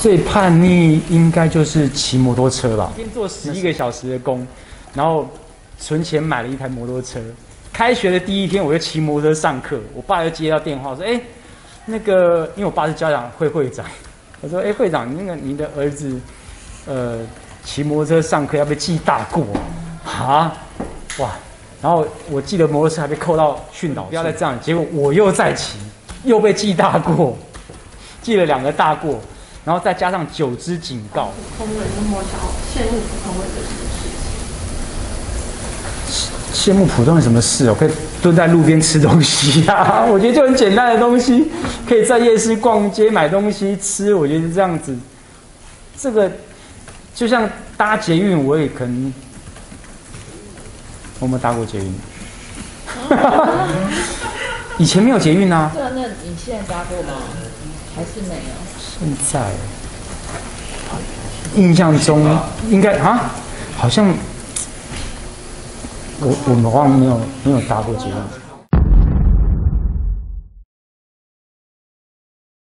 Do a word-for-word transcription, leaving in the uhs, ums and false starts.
最叛逆应该就是骑摩托车吧，一天做十一个小时的工，然后存钱买了一台摩托车。开学的第一天，我就骑摩托车上课，我爸就接到电话说：“哎、欸，那个，因为我爸是家长会会长，我说：‘哎、欸，会长，那个你的儿子，呃，骑摩托车上课要被记大过啊？哇！’然后我记得摩托车还被扣到训导，不要再这样。结果我又再骑，又被记大过，记了两个大过。”然后再加上九支警告。 普通人那么想羡慕普通人的事情？羡慕普通人什么事？我可以蹲在路边吃东西啊！我觉得就很简单的东西，可以在夜市逛街买东西吃。我觉得这样子，这个就像搭捷运，我也可能，我没搭过捷运。以前没有捷运啊。 对啊，那你现在搭过吗？还是没有？ 现在印象中应该啊，好像我我们好像没有没有搭过捷运。